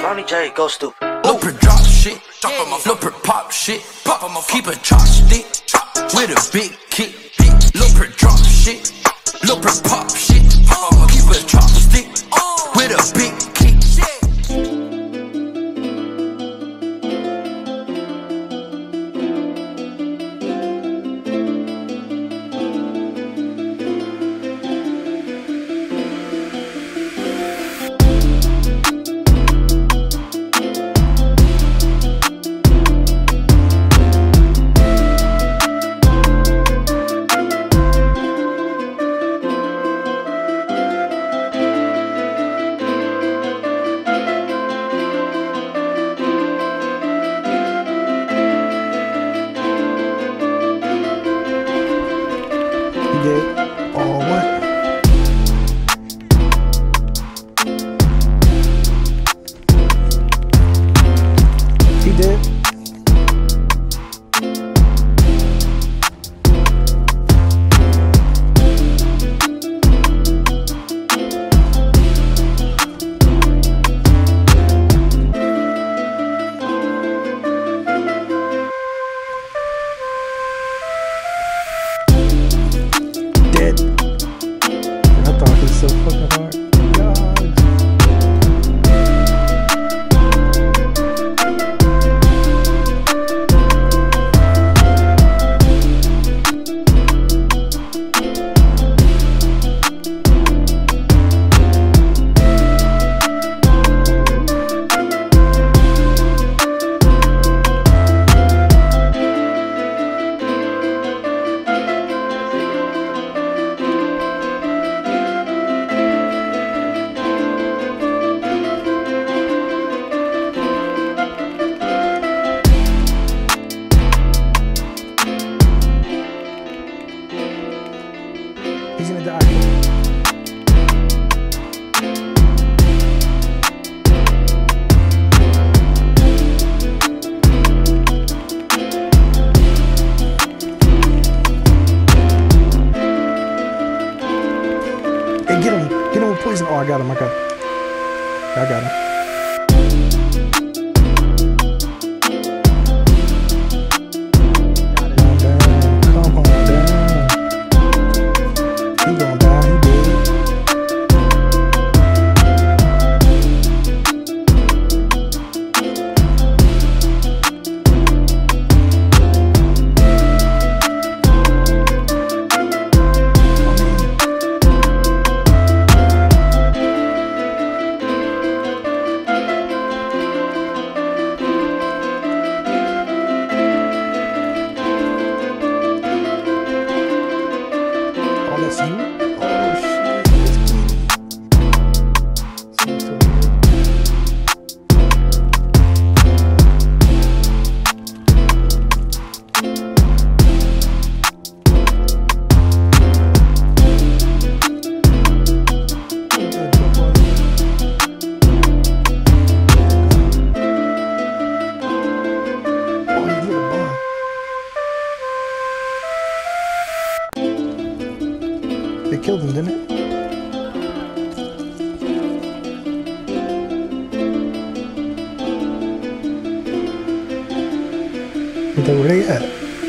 Mommy J, go stupid. Lil' Pert drop shit, Lil' Pert pop shit, keep a chopstick with a big kick. Lil' Pert drop shit, Lil' Pert pop shit, keep a chopstick with a big kick. Did. Oh, what? He did. Dead. I thought it was so fucking hard. God. He's gonna die. Hey, get him with poison. Oh, I got him. I got him. Come on down. He going down, he dead. Oh, that's you? Oh, shit. That's They killed him, didn't it? Where they at?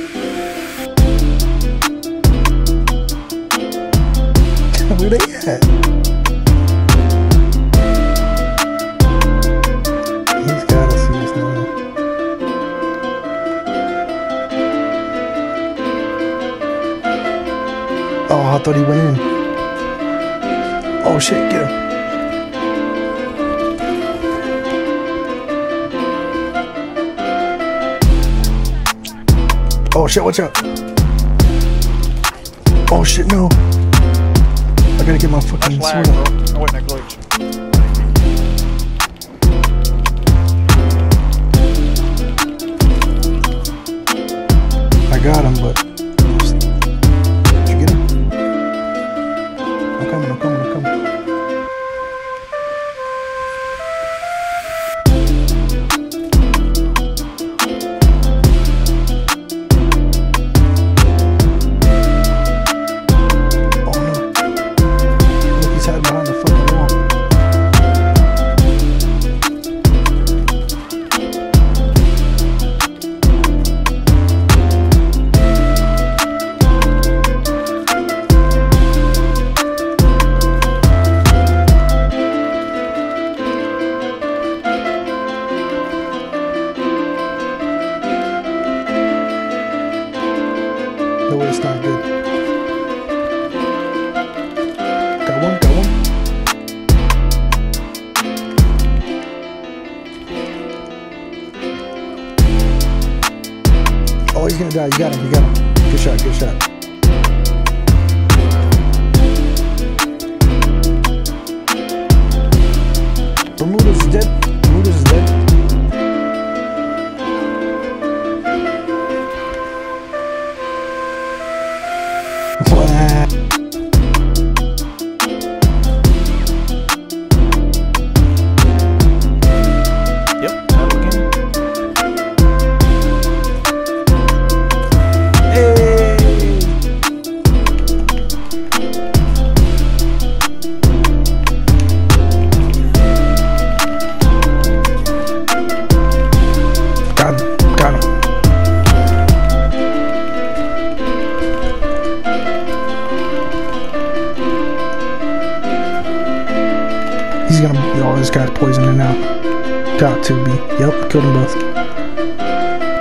Where they at? He's gotta see us now. Oh, I thought he went in. Oh shit, get him. Oh shit, watch out. Oh shit, no. I gotta get my fucking sword out. I wasn't a glitch. I got him, but did you get him? I'm coming. Oh no. Look, he's hiding behind the fucking wall. Oh, he's gonna die. You got him. You got him. Good shot. Good shot. Bermuda's dead. Bermuda's dead. Yep, that again. Got him. Got him. He's gonna. Oh, this guy's poisoning now. Got to be. Yep, killed them both.